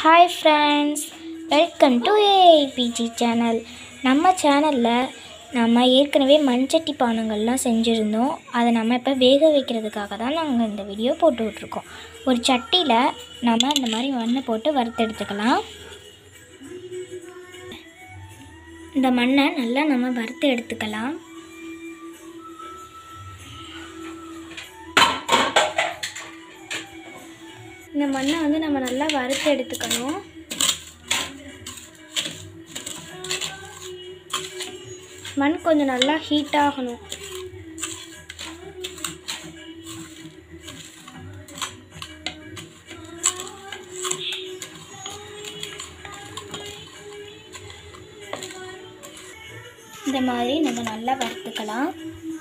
Hi friends, welcome to AIPG channel. நம்ம சேனலில் நம்ம ஏற்கனவே மண்சட்டி பானங்கள்லாம் செஞ்சுருந்தோம். அதை நம்ம இப்போ வேக வைக்கிறதுக்காக தான் நாங்கள் இந்த வீடியோ போட்டு விட்ருக்கோம். ஒரு சட்டியில் நம்ம இந்த மாதிரி மண்ணை போட்டு வறுத்து எடுத்துக்கலாம். இந்த மண்ணை நல்லா நம்ம வறுத்து எடுத்துக்கலாம். இந்த மண்ணை வந்து நம்ம நல்லா வறுத்து எடுத்துக்கணும். மண் கொஞ்சம் நல்லா ஹீட் ஆகணும். இந்த மாதிரி நம்ம நல்லா வறுத்துக்கலாம்.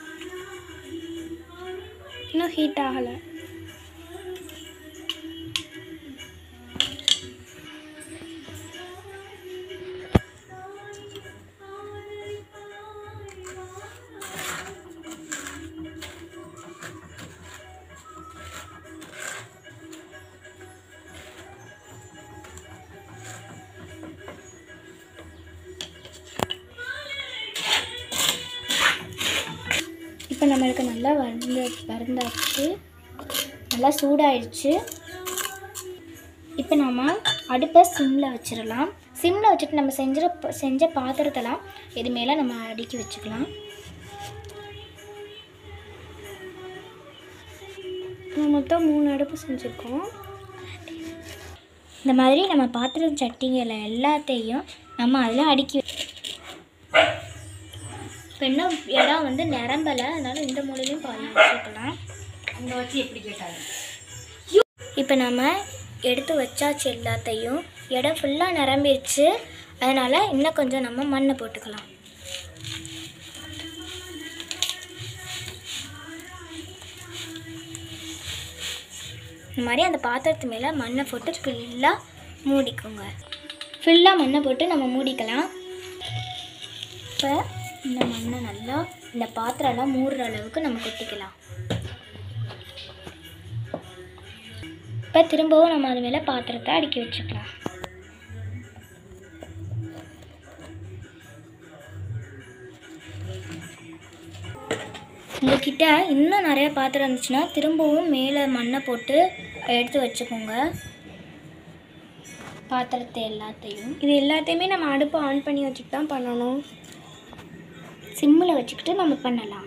இன்னும் ஹீட் ஆகலை. இப்போ நம்மளுக்கு நல்லா வறுந்தாச்சு, நல்லா சூடாயிடுச்சு. இப்போ நம்ம அடுப்பை சிம்மில் வச்சிடலாம். சிம்மில் வச்சுட்டு நம்ம செஞ்ச பாத்திரத்தெல்லாம் இது மேலே நம்ம அடுக்கி வச்சுக்கலாம். மொத்தம் 3 அடுப்பு செஞ்சுருக்கோம். இந்த மாதிரி நம்ம பாத்திரம் சட்டிகளை எல்லாத்தையும் நம்ம அதில் அடுக்கி இப்போ இன்னும் இடம் வந்து நிரம்பலை, அதனால் இந்த மூலையிலையும் பாதி வச்சுக்கலாம். அங்கே வச்சு எப்படி கேட்டாங்க. இப்போ நம்ம எடுத்து வச்சாச்சு எல்லாத்தையும். இடம் ஃபுல்லாக நிரம்பிடுச்சு, அதனால் இன்னும் கொஞ்சம் நம்ம மண்ணை போட்டுக்கலாம். இந்த மாதிரி அந்த பாத்திரத்து மேலே மண்ணை போட்டு ஃபுல்லாக மூடிக்கோங்க. ஃபுல்லாக மண்ணை போட்டு நம்ம மூடிக்கலாம். இப்போ இந்த மண்ணை நல்லா இந்த பாத்திரம்லாம் மூடுற அளவுக்கு நம்ம கொட்டிக்கலாம். இப்போ திரும்பவும் நம்ம அது மேலே பாத்திரத்தை அடுக்கி வச்சுக்கலாம். உங்கள்கிட்ட இன்னும் நிறைய பாத்திரம் இருந்துச்சுன்னா திரும்பவும் மேலே மண்ணை போட்டு எடுத்து வச்சுக்கோங்க. பாத்திரத்தை எல்லாத்தையும் இது எல்லாத்தையுமே நம்ம அடுப்பை ஆன் பண்ணி வச்சுட்டு தான் பண்ணணும். சிம்மில் வச்சுக்கிட்டு நம்ம பண்ணலாம்.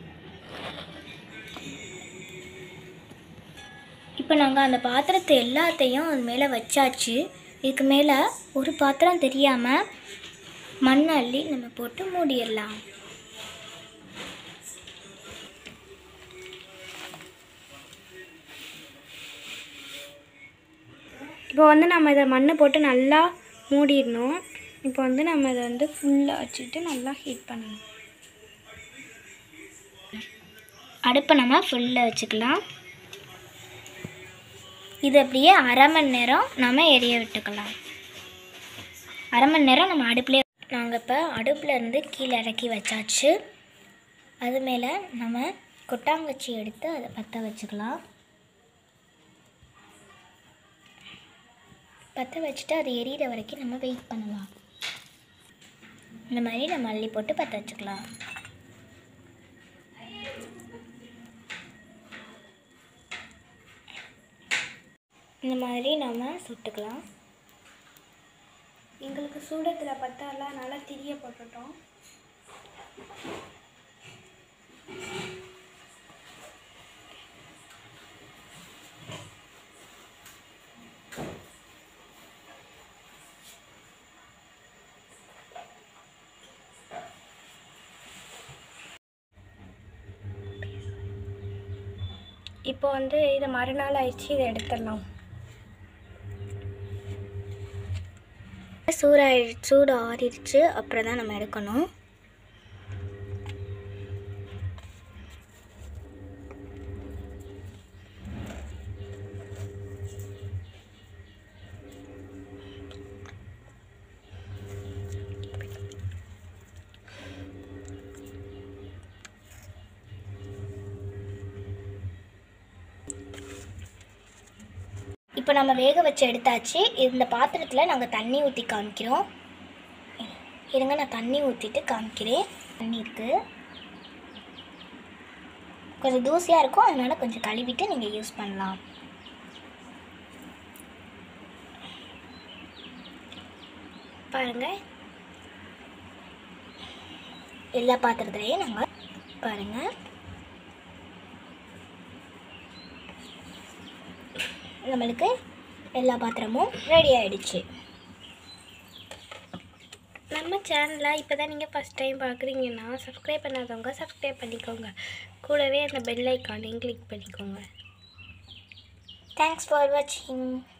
இப்போ நாங்கள் அந்த பாத்திரத்தை எல்லாத்தையும் அது மேலே வச்சாச்சு. இதுக்கு மேலே ஒரு பாத்திரம் தெரியாமல் மண் அள்ளி நம்ம போட்டு மூடிடலாம். இப்போ வந்து நம்ம இதை மண்ணை போட்டு நல்லா மூடிடணும். இப்போ வந்து நம்ம இதை வந்து ஃபுல்லாக வச்சுட்டு நல்லா ஹீட் பண்ணணும். அடுப்பை நம்ம ஃபுல்லாக வச்சுக்கலாம். இது அப்படியே அரை மணி நேரம் நம்ம எரிய விட்டுக்கலாம். அரை மணி நேரம் நம்ம அடுப்புலேயே நாங்கள் இப்போ அடுப்பில் இருந்து கீழே இறக்கி வச்சாச்சு. அது மேலே நம்ம கொட்டாங்குச்சி எடுத்து அதை பற்ற வச்சுக்கலாம். பற்ற வச்சுட்டு அது எரியிற வரைக்கும் நம்ம வெயிட் பண்ணலாம். இந்த மாதிரி நம்ம அள்ளி போட்டு பற்ற வச்சுக்கலாம். இந்த மாதிரி நம்ம சுட்டுக்கலாம். எங்களுக்கு சூடத்தில் பத்தால நல்லா திரிய போட்டுட்டோம். இப்போ வந்து இது மறுநாள் ஆயிடுச்சு, இதை எடுத்துடலாம். சூடு ஆறிடுச்சு, அப்புறம் தான் நம்ம எடுக்கணும். இப்போ நம்ம வேக வச்சு எடுத்தாச்சு. இந்த பாத்திரத்தில் நாங்கள் தண்ணி ஊற்றி காமிக்கிறோம். இருங்க, நான் தண்ணி ஊற்றிட்டு காமிக்கிறேன். தண்ணி இருக்குது, கொஞ்சம் தூசியாக இருக்கும், அதனால் கொஞ்சம் கழுவிட்டு நீங்கள் யூஸ் பண்ணலாம். பாருங்கள், எல்லா பாத்திரத்துலேயும் நாங்கள் பாருங்கள் நம்மளுக்கு எல்லா பாத்திரமும் ரெடி ஆகிடுச்சு. நம்ம சேனலை இப்போ தான் நீங்கள் ஃபஸ்ட் டைம் பார்க்குறீங்கன்னா சப்ஸ்கிரைப் பண்ணாதவங்க சப்ஸ்கிரைப் பண்ணிக்கோங்க. கூடவே அந்த பெல் ஐக்கானையும் கிளிக் பண்ணிக்கோங்க. தேங்க்ஸ் ஃபார் வாட்சிங்.